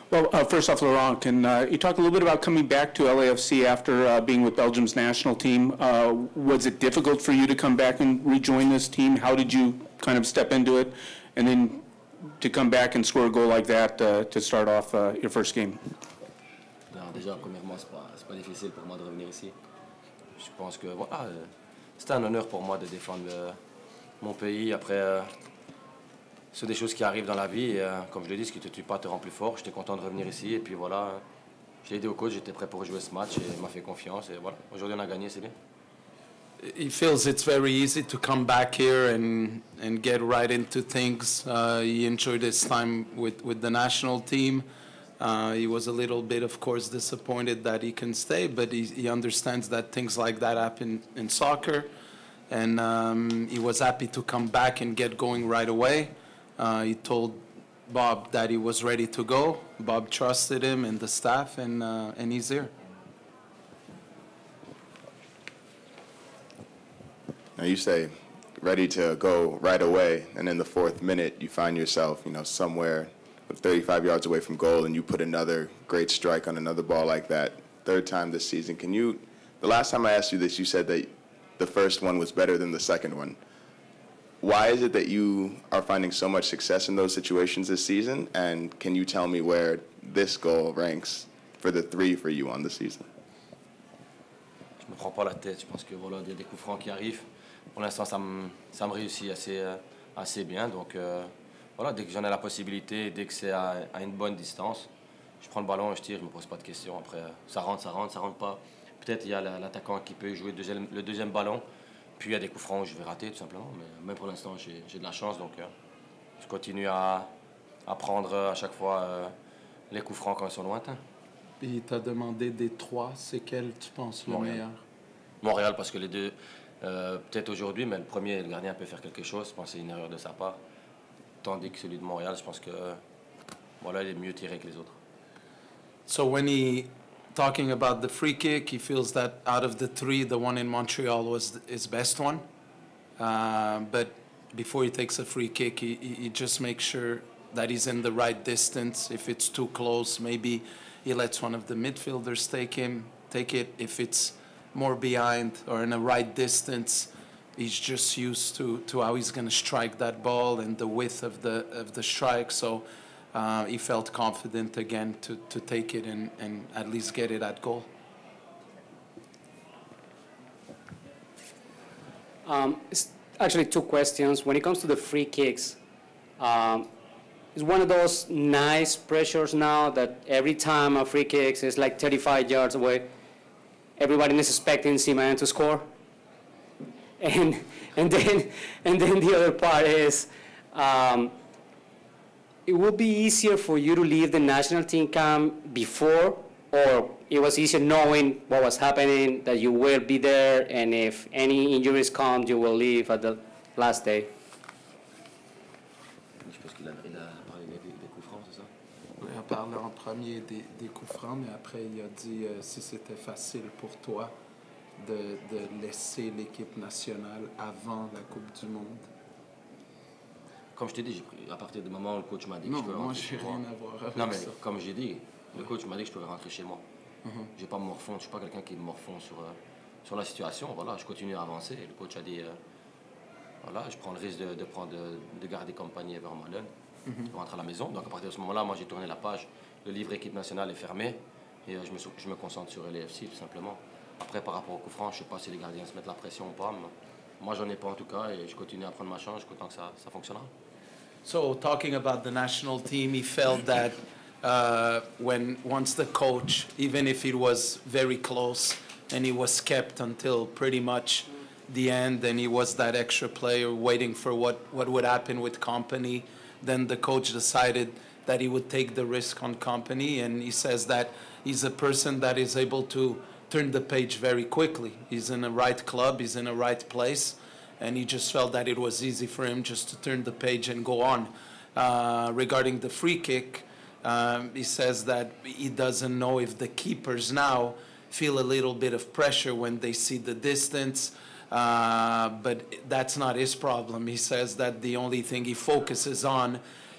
Well, first off, Laurent, can you talk a little bit about coming back to LAFC after being with Belgium's national team? Was it difficult for you to come back and rejoin this team? How did you kind of step into it? And then to come back and score a goal like that to start off your first game? Non, déjà, premièrement, c'est pas difficile pour moi de revenir ici. Je pense que voilà, c'était un honneur pour moi de défendre mon pays. Après, c'est des choses qui arrivent dans la vie. Et, comme je l'ai dit, ce qui ne te tue pas te rend plus fort. J'étais content de revenir ici. Et puis voilà, j'ai aidé au coach, j'étais prêt pour jouer ce match et il m'a fait confiance. Et voilà, aujourd'hui on a gagné, c'est bien. He feels it's very easy to come back here and get right into things. He enjoyed his time with the national team. He was a little bit, of course, disappointed that he can stay, but he understands that things like that happen in soccer. And he was happy to come back and get going right away. He told Bob that he was ready to go. Bob trusted him and the staff, and he's here. Now you say ready to go right away, and in the fourth minute you find yourself, somewhere 35 yards away from goal, and you put another great strike on another ball like that. Third time this season. The last time I asked you this, you said that the first one was better than the second one. Why is it that you are finding so much success in those situations this season? And can you tell me where this goal ranks for the three for you on the season? Je me prends pas la tête. Je pense que voilà, il y a des coups francs qui arrivent. Pour l'instant, ça me réussit assez bien. Donc voilà, dès que j'en ai la possibilité, dès que c'est à une bonne distance, je prends le ballon et je tire. Je me pose pas de questions. Après, ça rentre pas. Peut-être il y a l'attaquant qui peut jouer le deuxième ballon. Puis il y a des coups francs où je vais rater tout simplement. Mais même pour l'instant, j'ai de la chance. Donc je continue à prendre à chaque fois les coups francs quand ils sont lointains. Il t'a demandé des trois, c'est quel tu penses le meilleur? Montréal, parce que les deux, peut-être aujourd'hui, mais le premier, le gardien peut faire quelque chose. Je pense que c'est une erreur de sa part. Tandis que celui de Montréal, je pense que voilà, il est mieux tiré que les autres. So when he talking about the free kick, he feels that out of the three, the one in Montreal was his best one. But before he takes a free kick, he just makes sure that he's in the right distance. If it's too close, maybe he lets one of the midfielders take it. If it's more behind or in the right distance, he's just used to how he's going to strike that ball and the width of the strike. So he felt confident again to take it and at least get it at goal. It's actually two questions. When it comes to the free kicks, it's one of those nice pressures now that every time a free kick is like 35 yards away, everybody is expecting Simayan to score. And then the other part is, it would be easier for you to leave the national team camp before, or it was easier knowing what was happening, that you will be there, and if any injuries come, you will leave at the last day? Je pense qu'il a parlé des coups francs, c'est ça? Il a parlé en premier des coups francs, mais après il a dit si c'était facile pour toi de laisser l'équipe nationale avant la Coupe du Monde. Comme je t'ai dit, à partir du moment où le coach m'a dit que je pouvais rentrer chez moi. Non, moi, j'ai rien à voir avec non, mais ça. comme j'ai dit, le coach m'a dit que je pouvais rentrer chez moi. Je vais pas me morfondre, je suis pas quelqu'un qui me morfond sur la situation. Voilà, je continue à avancer. Le coach a dit, voilà, je prends le risque de garder compagnie avec Vermaelen pour rentrer à la maison. Donc à partir de ce moment-là, moi j'ai tourné la page. Le livre équipe nationale est fermé et je me concentre sur LAFC tout simplement. Après, par rapport au coup franc, je sais pas si les gardiens se mettent la pression ou pas. Mais moi, j'en ai pas en tout cas et je continue à prendre ma chance. Je suis content que ça fonctionnera. So talking about the national team, he felt that once the coach, even if it was very close, and he was kept until pretty much the end, and he was that extra player waiting for what would happen with Kompany, then the coach decided that he would take the risk on Kompany, and he says that he's a person that is able to turn the page very quickly. He's in the right club, he's in the right place, and he just felt that it was easy for him just to turn the page and go on. Regarding the free kick, he says that he doesn't know if the keepers now feel a little bit of pressure when they see the distance, but that's not his problem. He says that the only thing he focuses on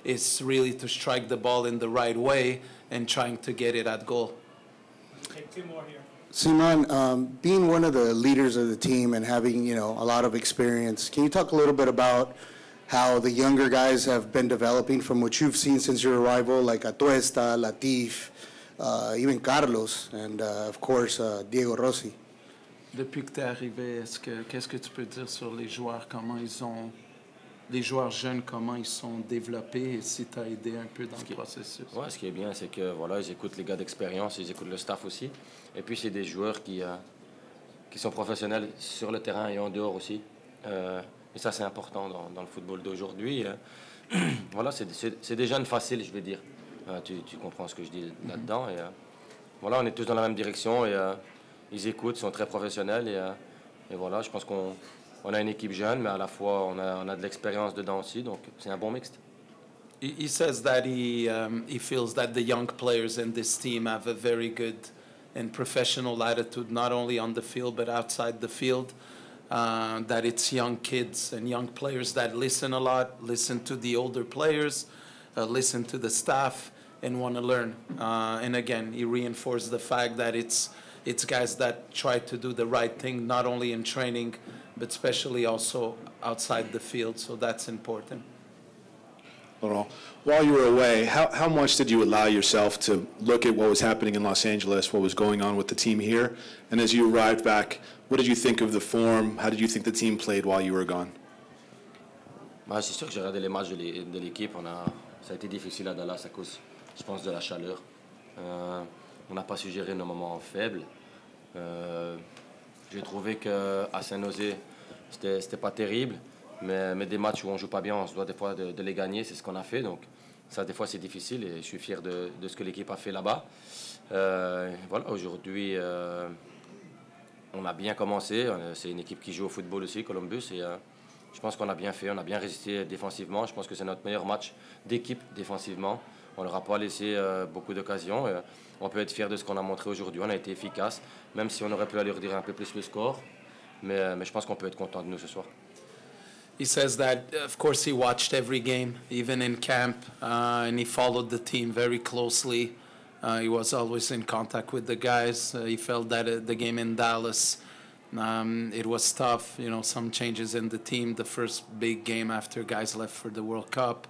is really to strike the ball in the right way and trying to get it at goal. Take two more here. Simon, being one of the leaders of the team and having, a lot of experience, can you talk a little bit about how the younger guys have been developing from what you've seen since your arrival, like Atuesta, Latif, even Carlos, and of course, Diego Rossi? Depuis que tu es arrivé, qu'est-ce que tu peux dire sur les joueurs, les joueurs jeunes, comment ils sont développés et si tu as aidé un peu dans le processus? Ouais, ce qui est bien, c'est que voilà, ils écoutent les gars d'expérience, ils écoutent le staff aussi. Et puis, c'est des joueurs qui sont professionnels sur le terrain et en dehors aussi. Et ça, c'est important dans le football d'aujourd'hui. Voilà, c'est des jeunes faciles, je vais dire. Tu comprends ce que je dis là-dedans. Et voilà, on est tous dans la même direction et ils écoutent, ils sont très professionnels. Et voilà, je pense qu'on a une équipe jeune, mais à la fois, on a de l'expérience dedans aussi. Donc, c'est un bon mixte. He says that he feels that the young players in this team have a very good and professional attitude, not only on the field but outside the field. That it's young kids and young players that listen a lot, listen to the older players, listen to the staff, and want to learn. And again, he reinforced the fact that it's guys that try to do the right thing, not only in training, but especially also outside the field. So that's important. Laurent, while you were away, how much did you allow yourself to look at what was happening in Los Angeles, what was going on with the team here? And as you arrived back, what did you think of the form? How did you think the team played while you were gone? Bah, c'est sûr que j'ai regardé les matchs de l'équipe. Ça a été difficile à Dallas à cause, je pense, de la chaleur. On n'a pas su gérer nos moments faibles. J'ai trouvé qu'à Saint-Nosé, c'était pas terrible. Mais des matchs où on joue pas bien, on se doit des fois de les gagner, c'est ce qu'on a fait. Donc ça, des fois, c'est difficile et je suis fier de ce que l'équipe a fait là-bas. Voilà, aujourd'hui, on a bien commencé. C'est une équipe qui joue au football aussi, Columbus. Et je pense qu'on a bien fait, on a bien résisté défensivement. Je pense que c'est notre meilleur match d'équipe défensivement. On ne leur a pas laissé beaucoup d'occasions. On peut être fier de ce qu'on a montré aujourd'hui. On a été efficace, même si on aurait pu aller redire un peu plus le score. Mais je pense qu'on peut être content de nous ce soir. He says that, of course, he watched every game, even in camp, and he followed the team very closely. He was always in contact with the guys. He felt that the game in Dallas, it was tough, some changes in the team, the first big game after guys left for the World Cup.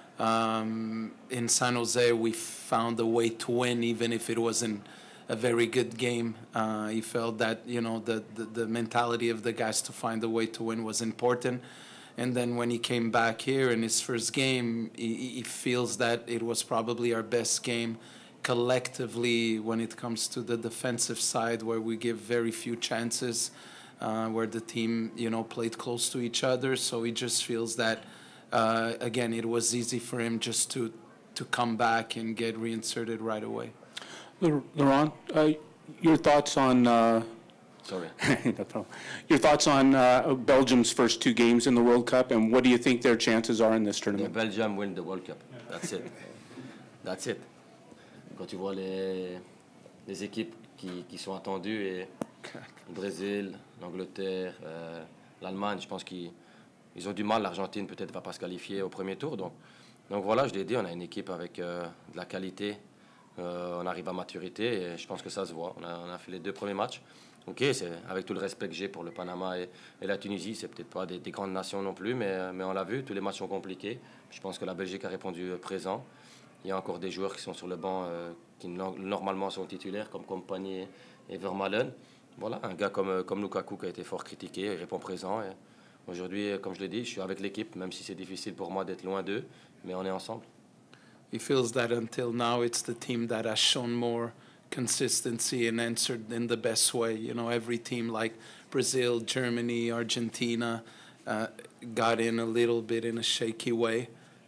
In San Jose, we found a way to win, even if it wasn't a very good game. He felt that, the mentality of the guys to find a way to win was important. And then when he came back here in his first game, he feels that it was probably our best game collectively when it comes to the defensive side, where we give very few chances, where the team, played close to each other. So he just feels that, again, it was easy for him just to come back and get reinserted right away. Laurent, your thoughts on... Sorry. No problem. Your thoughts on Belgium's first two games in the World Cup, and what do you think their chances are in this tournament? Belgium win the World Cup. That's it. That's it. Quand tu vois les équipes qui sont attendues, et le Brésil, l'Angleterre, l'Allemagne, je pense qu'ils ont du mal. L'Argentine peut-être va pas se qualifier au premier tour. Donc voilà, je l'ai dit, on a une équipe avec de la qualité. On arrive à maturité et je pense que ça se voit. On a fait les deux premiers matchs. Ok, c'est avec tout le respect que j'ai pour le Panama et la Tunisie, c'est peut-être pas des grandes nations non plus, mais on l'a vu, tous les matchs sont compliqués. Je pense que la Belgique a répondu présent. Il y a encore des joueurs qui sont sur le banc qui normalement sont titulaires, comme Kompany et Vermaelen. Voilà, un gars comme Lukaku qui a été fort critiqué, il répond présent. Et aujourd'hui, comme je l'ai dit, je suis avec l'équipe, même si c'est difficile pour moi d'être loin d'eux, mais on est ensemble. He feels that until now it's the team that has shown more consistency and answered in the best way. Every team like Brazil, Germany, Argentina got in a little bit in a shaky way.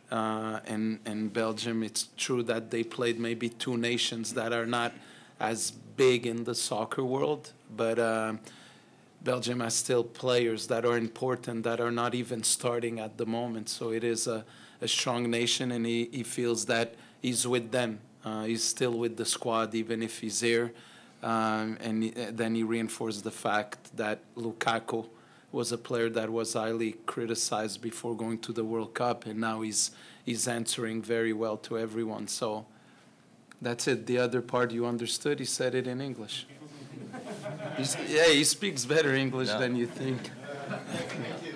And Belgium, it's true that they played maybe two nations that are not as big in the soccer world, but Belgium has still players that are important that are not even starting at the moment. So it is a strong nation, and he feels that he's with them. He's still with the squad, even if he's here. And then he reinforced the fact that Lukaku was a player that was highly criticized before going to the World Cup, and now he's answering very well to everyone. So that's it. The other part you understood. He said it in English. Yeah, he speaks better English than you think.